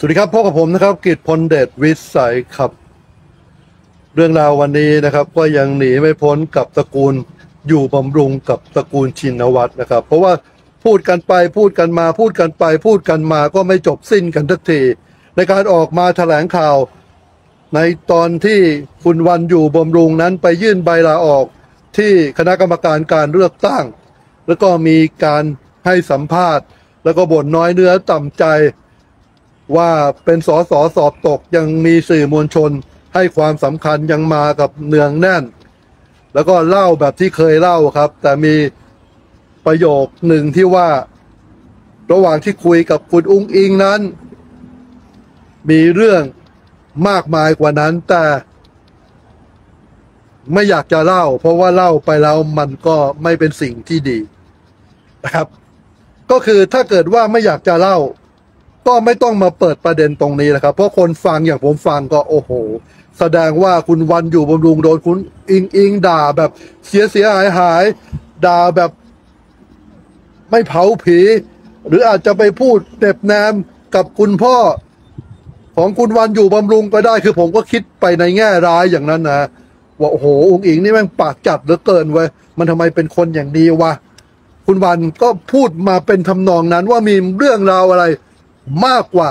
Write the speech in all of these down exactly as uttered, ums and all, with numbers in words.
วัสดีครับพบกับผมนะครับกิตพลเดชวิสัยครับเรื่องราววันนี้นะครับก็ยังหนีไม่พ้นกับตระกูลอยู่บำรุงกับตระกูลชินวัตรนะครับเพราะว่าพูดกันไปพูดกันมาพูดกันไปพูดกันมาก็ไม่จบสิ้นกันสักทีในการออกมาแถลงข่าวในตอนที่คุณวันอยู่บำรุงนั้นไปยื่นใบลาออกที่คณะกรรมการการเลือกตั้งแล้วก็มีการให้สัมภาษณ์แล้วก็บ่นน้อยเนื้อต่ำใจว่าเป็นสสสอบตกยังมีสื่อมวลชนให้ความสำคัญยังมากับเนืองแน่นแล้วก็เล่าแบบที่เคยเล่าครับแต่มีประโยคหนึ่งที่ว่าระหว่างที่คุยกับคุณอุ้งอิงนั้นมีเรื่องมากมายกว่านั้นแต่ไม่อยากจะเล่าเพราะว่าเล่าไปแล้วมันก็ไม่เป็นสิ่งที่ดีนะครับก็คือถ้าเกิดว่าไม่อยากจะเล่าก็ไม่ต้องมาเปิดประเด็นตรงนี้นะครับเพราะคนฟังอย่างผมฟังก็โอ้โหแสดงว่าคุณวันอยู่บำรุงโดนคุณอิงอิงด่าแบบเสียเสียหายหายด่าแบบไม่เผาผีหรืออาจจะไปพูดเด็บแนมกับคุณพ่อของคุณวันอยู่บำรุงก็ได้คือผมก็คิดไปในแง่ร้ายอย่างนั้นนะว่าโอ้โหองค์อิงนี่แม่งปากจัดเหลือเกินเว้ยมันทำไมเป็นคนอย่างนี้วะคุณวันก็พูดมาเป็นทำนองนั้นว่ามีเรื่องราวอะไรมากกว่า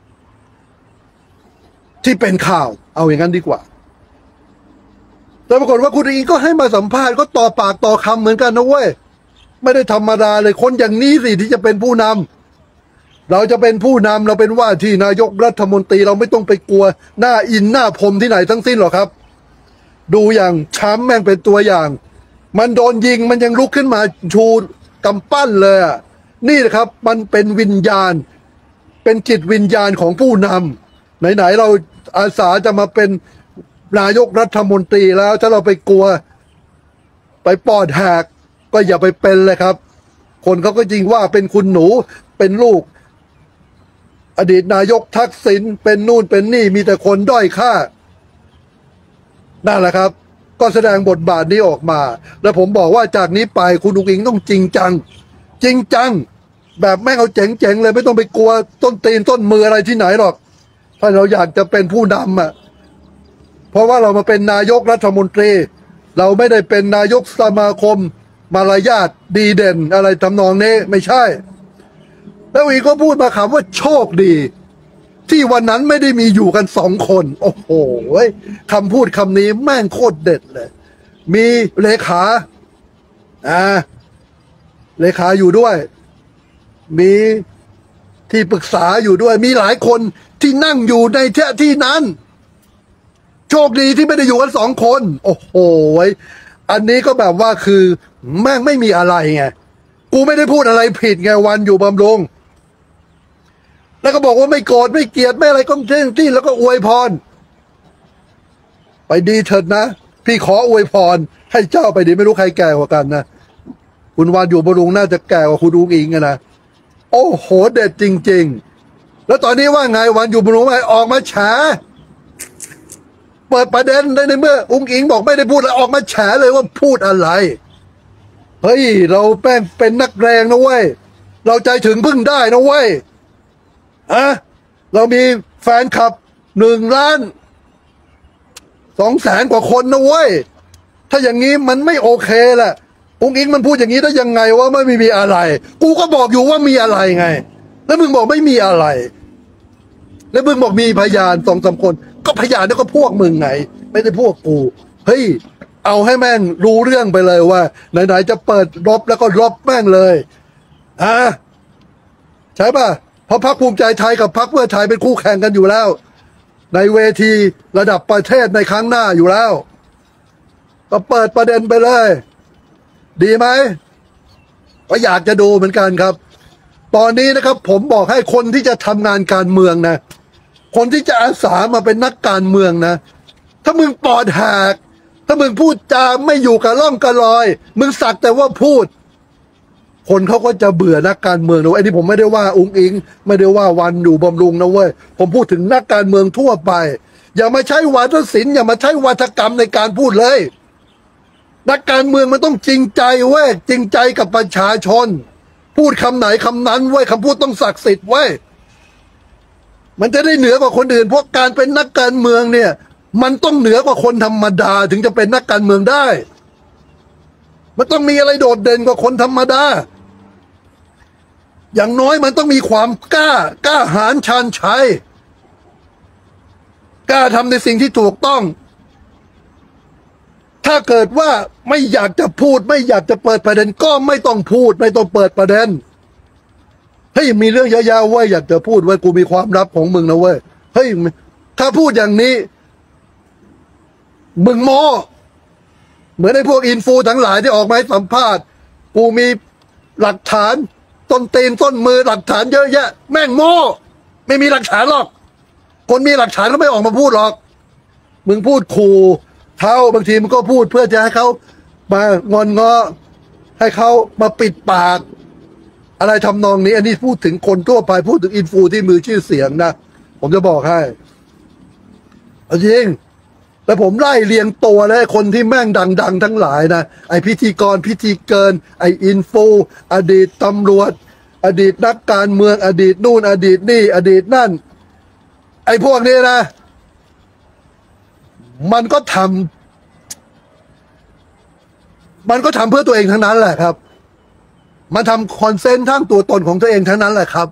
ที่เป็นข่าวเอาอย่างนั้นดีกว่าแต่ปรากฏว่าคุณอิงก็ให้มาสัมภาษณ์ก็ต่อปากต่อคำเหมือนกันนะเว้ยไม่ได้ธรรมดาเลยคนอย่างนี้สิที่จะเป็นผู้นำเราจะเป็นผู้นำเราเป็นว่าที่นายกรัฐมนตรีเราไม่ต้องไปกลัวหน้าอินหน้าพรมที่ไหนทั้งสิ้นหรอกครับดูอย่างช้ำแม่งเป็นตัวอย่างมันโดนยิงมันยังลุกขึ้นมาชูกำปั้นเลยอ่ะนี่นะครับมันเป็นวิญญาณเป็นจิตวิญญาณของผู้นำไหนๆเราอาสาจะมาเป็นนายกรัฐมนตรีแล้วถ้าเราไปกลัวไปปอดแหกก็อย่าไปเป็นเลยครับคนเขาก็จริงว่าเป็นคุณหนูเป็นลูกอดีตนายกทักษิณเป็นนู่นเป็นนี่มีแต่คนด้อยค่านั่นแหละครับก็แสดงบทบาทนี้ออกมาแล้วผมบอกว่าจากนี้ไปคุณอุ้งอิงต้องจริงจังจริงจังแบบแม่งเอาเจ๋งๆเลยไม่ต้องไปกลัวต้นตีนต้นมืออะไรที่ไหนหรอกถ้าเราอยากจะเป็นผู้นำอ่ะเพราะว่าเรามาเป็นนายกรัฐมนตรีเราไม่ได้เป็นนายกสมาคมมารยาทดีเด่นอะไรทำนองนี้ไม่ใช่แล้วอีกก็พูดมาคำว่าโชคดีที่วันนั้นไม่ได้มีอยู่กันสองคนโอ้โหคำพูดคำนี้แม่งโคตรเด็ดเลยมีเลขาอ่าเลขาอยู่ด้วยมีที่ปรึกษาอยู่ด้วยมีหลายคนที่นั่งอยู่ในที่ที่นั้นโชคดีที่ไม่ได้อยู่กันสองคนโอ้โหอันนี้ก็แบบว่าคือแม่งไม่มีอะไรไงกูไม่ได้พูดอะไรผิดไงวันอยู่บำรุงแล้วก็บอกว่าไม่โกรธไม่เกลียดไม่อะไรก็เท่งที่แล้วก็อวยพรไปดีเถิดนะพี่ขออวยพรให้เจ้าไปดีไม่รู้ใครแก่กว่ากันนะคุณวันอยู่บำรุงน่าจะแก่กว่าคุณอุ้งอิงนะโอ้โหเด็ดจริงๆแล้วตอนนี้ว่าไงวันอยู่บำรุงไงออกมาแฉเปิดประเด็นได้ในเมื่ออุ้งอิงบอกไม่ได้พูดแล้วออกมาแฉเลยว่าพูดอะไรเฮ้ยเราแป้งเป็นนักแรงนะเว้ยเราใจถึงพึ่งได้นะเว้ยอะเรามีแฟนคลับหนึ่งล้านสองแสนกว่าคนนะเว้ยถ้าอย่างนี้มันไม่โอเคแหละอุ้งอิงมันพูดอย่างนี้ได้ยังไงว่าไม่มีอะไรกูก็บอกอยู่ว่ามีอะไรไงแล้วมึงบอกไม่มีอะไรแล้วมึงบอกมีพยานสองสามคนก็พยานนี่ก็พวกมึงไงไม่ได้พวกกูเฮ้ยเอาให้แม่งรู้เรื่องไปเลยว่าไหนๆจะเปิดรบแล้วก็รบแม่งเลยอ่ะใช่ป่ะเพราะพรรคภูมิใจไทยกับพรรคเพื่อไทยเป็นคู่แข่งกันอยู่แล้วในเวทีระดับประเทศในครั้งหน้าอยู่แล้วก็เปิดประเด็นไปเลยดีไหมก็อยากจะดูเหมือนกันครับตอนนี้นะครับผมบอกให้คนที่จะทำงานการเมืองนะคนที่จะอาสามาเป็นนักการเมืองนะถ้ามึงปอดแหกถ้ามึงพูดจาไม่อยู่กับร่องกับรอยมึงสักแต่ว่าพูดคนเขาก็จะเบื่อนักการเมืองนะไอ้นี่ผมไม่ได้ว่าอุ้งอิงไม่ได้ว่าวันอยู่บำรุงนะเว้ยผมพูดถึงนักการเมืองทั่วไปอย่ามาใช้วาทศิลป์อย่ามาใช้วาทกรรมในการพูดเลยนักการเมืองมันต้องจริงใจเว้ยจริงใจกับประชาชนพูดคำไหนคำนั้นเว้ยคำพูดต้องศักดิ์สิทธิ์เว้ยมันจะได้เหนือกว่าคนอื่นเพราะการเป็นนักการเมืองเนี่ยมันต้องเหนือกว่าคนธรรมดาถึงจะเป็นนักการเมืองได้มันต้องมีอะไรโดดเด่นกว่าคนธรรมดาอย่างน้อยมันต้องมีความกล้ากล้าหาญชาญชัยกล้าทำในสิ่งที่ถูกต้องถ้าเกิดว่าไม่อยากจะพูดไม่อยากจะเปิดประเด็นก็ไม่ต้องพูดไม่ต้องเปิดประเด็นเฮ้ยมีเรื่องยาวๆเว้ยอยากจะพูดเว้ยกูมีความลับของมึงนะเว้ยเฮ้ยถ้าพูดอย่างนี้มึงโม้เหมือนไอ้พวกอินฟูทั้งหลายที่ออกมาให้สัมภาษณ์กูมีหลักฐานต้นตีนต้นมือหลักฐานเยอะแยะแม่งโม้ไม่มีหลักฐานหรอกคนมีหลักฐานก็ไม่ออกมาพูดหรอกมึงพูดขู่เท้าบางทีมันก็พูดเพื่อจะให้เขามางอนงอให้เขามาปิดปากอะไรทำนองนี้อันนี้พูดถึงคนทั่วไปพูดถึงอินฟูที่มือชื่อเสียงนะผมจะบอกให้เอาจริงแต่ผมไล่เรียงตัวแล้วคนที่แม่งดังๆทั้งหลายนะไอพิธีกรพิธีเกินไออินฟูอดีตตำรวจอดีตนักการเมืองอดีตนู่นอดีตนี่อดีตนั่นไอพวกนี้นะมันก็ทำมันก็ทำเพื่อตัวเองทั้งนั้นแหละครับมันทำคอนเซนต์ทั้งตัวตนของตัวเองทั้งนั้นแหละครับ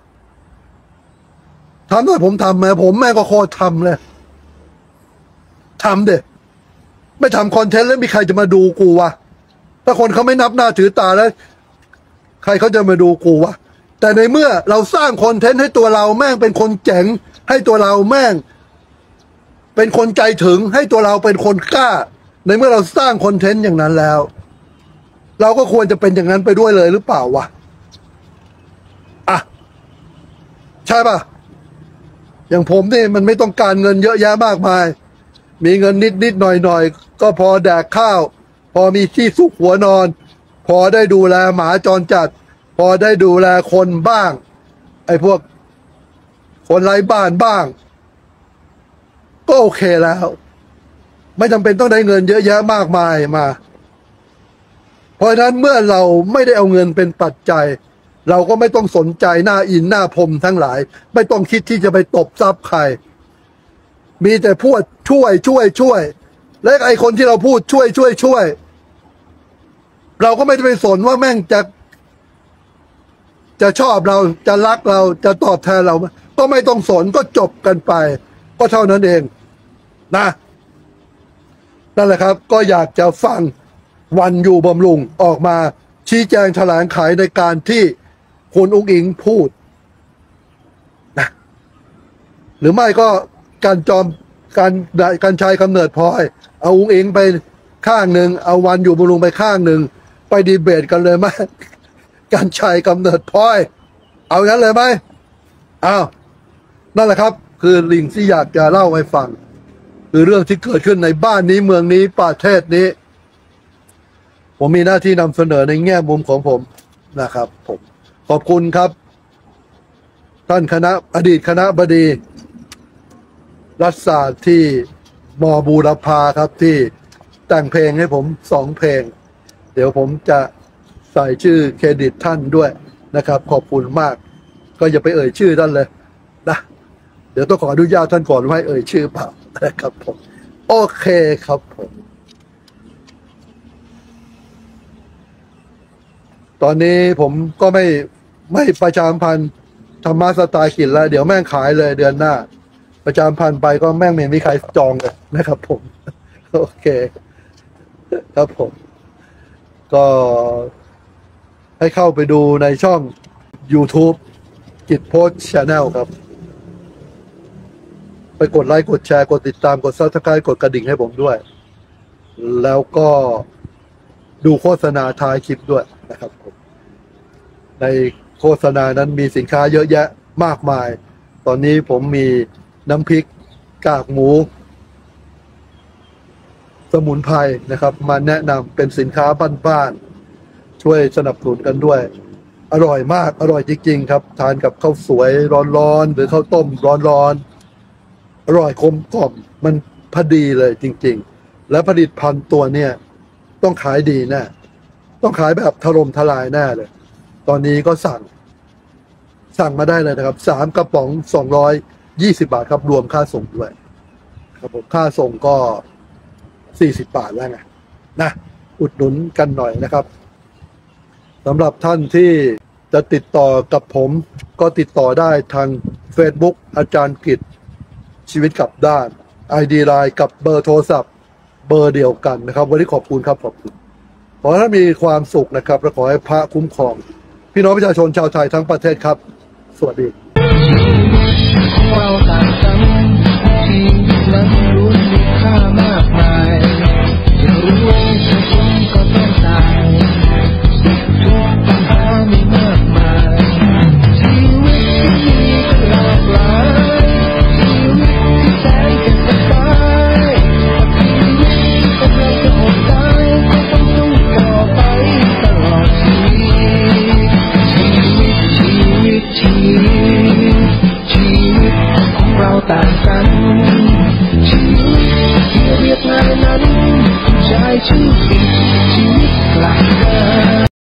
ทำด้วยผมทำไหมผมแม่งก็โคตรทำเลยทำเด็ไม่ทำคอนเทนต์แล้วมีใครจะมาดูกูวะถ้าคนเขาไม่นับหน้าถือตาแล้วใครเขาจะมาดูกูวะแต่ในเมื่อเราสร้างคอนเทนต์ให้ตัวเราแม่งเป็นคนเจ๋งให้ตัวเราแม่งเป็นคนใจถึงให้ตัวเราเป็นคนกล้าในเมื่อเราสร้างคอนเทนต์อย่างนั้นแล้วเราก็ควรจะเป็นอย่างนั้นไปด้วยเลยหรือเปล่าวะอ่ะใช่ป่ะอย่างผมนี่มันไม่ต้องการเงินเยอะแยะมากมายมีเงินนิดนิดหน่อยหน่อยก็พอแดกข้าวพอมีที่ซุกหัวนอนพอได้ดูแลหมาจรจัดพอได้ดูแลคนบ้างไอ้พวกคนไร้บ้านบ้างก็โอเคแล้วไม่จำเป็นต้องได้เงินเยอะแยะมากมายมาเพราะฉะนั้นเมื่อเราไม่ได้เอาเงินเป็นปัจจัยเราก็ไม่ต้องสนใจหน้าอินหน้าพรมทั้งหลายไม่ต้องคิดที่จะไปตบทรัพย์ใครมีแต่พูดช่วยช่วยช่วยและไอคนที่เราพูดช่วยช่วยช่วยเราก็ไม่ได้ไปสนว่าแม่งจะจะชอบเราจะรักเราจะตอบแทนเราก็ไม่ต้องสนก็จบกันไปก็เท่านั้นเองนะนั่นแหละครับก็อยากจะฟังวันอยู่บำรุงออกมาชี้แจงแถลงไขในการที่คุณอุ๊งอิงพูดนะหรือไม่ก็การจอมการการชัยกำเนิดพลอยเอาอุ๊งอิงไปข้างหนึ่งเอาวันอยู่บำรุงไปข้างหนึ่งไปดีเบตกันเลยไหมการชัยกำเนิดพลอยเอางั้นเลยไหมอ้าวนั่นแหละครับคือลิงที่อยากจะเล่าให้ฟังคือเรื่องที่เกิดขึ้นในบ้านนี้เมืองนี้ประเทศนี้ผมมีหน้าที่นำเสนอในแง่มุมของผมนะครับผมขอบคุณครับท่านคณะอดีตคณะบดีรัฐศาสตร์ที่มอบูรพาครับที่แต่งเพลงให้ผมสองเพลงเดี๋ยวผมจะใส่ชื่อเครดิตท่านด้วยนะครับขอบคุณมากก็อย่าไปเอ่ยชื่อท่านเลยนะเดี๋ยวต้องขออนุญาตท่านก่อนว่าให้เอ่ยชื่อเปล่านะครับผมโอเคครับผมตอนนี้ผมก็ไม่ไม่ประชาสัมพันธ์ธรรมะสไตล์ขินแล้วเดี๋ยวแม่งขายเลยเดือนหน้าประชาสัมพันธ์ไปก็แม่งไม่มีใครจองเลยนะครับผมโอเคครับผมก็ให้เข้าไปดูในช่อง YouTube กิจโพสต์ Channel ครับไปกดไลค์กดแชร์กดติดตามกด ซับสไครบ์ กดกระดิ่งให้ผมด้วยแล้วก็ดูโฆษณาท้ายคลิปด้วยนะครับผมในโฆษณานั้นมีสินค้าเยอะแยะมากมายตอนนี้ผมมีน้ำพริกกากหมูสมุนไพรนะครับมาแนะนำเป็นสินค้าบ้านๆช่วยสนับสนุนกันด้วยอร่อยมากอร่อยจริงๆครับทานกับข้าวสวยร้อนๆหรือข้าวต้มร้อนๆอร่อยกลมกล่อมมันพอดีเลยจริงๆและผลิตภัณฑ์ตัวเนี้ยต้องขายดีแน่ต้องขายแบบถล่มทลายแน่เลยตอนนี้ก็สั่งสั่งมาได้เลยนะครับสามกระป๋องสองร้อยยี่สิบบาทครับรวมค่าส่งด้วยครับผมค่าส่งก็สี่สิบบาทแล้วไงนะอุดหนุนกันหน่อยนะครับสำหรับท่านที่จะติดต่อกับผมก็ติดต่อได้ทาง Facebook อาจารย์กิจชีวิตกับด้าน ไอ ดี ไลน์กับเบอร์โทรศัพท์เบอร์เดียวกันนะครับวันนี้ขอบคุณครับขอบคุณขอให้ท่านมีความสุขนะครับและขอให้พระคุ้มครองพี่น้องประชาชนชาวไทยทั้งประเทศครับสวัสดีเราต่างกันชีวิตนั้นรู้มีค่ามากมายจะรู้ว่าสักวันก็ต้องตายทุกปัญหามีมากมายชีวิตที่มีก็หลากหลายชีวิตที่แสนจะสบายชีวิตที่กำลังจะอดตายก็ต้องสู้ต่อไปตลอดชีวิตชีวิตชีวิตชีวิตชีวิตของเราต่างกันชีวิตที่เรียบง่ายนั้นใช้ชีวิตชีวิตกลับ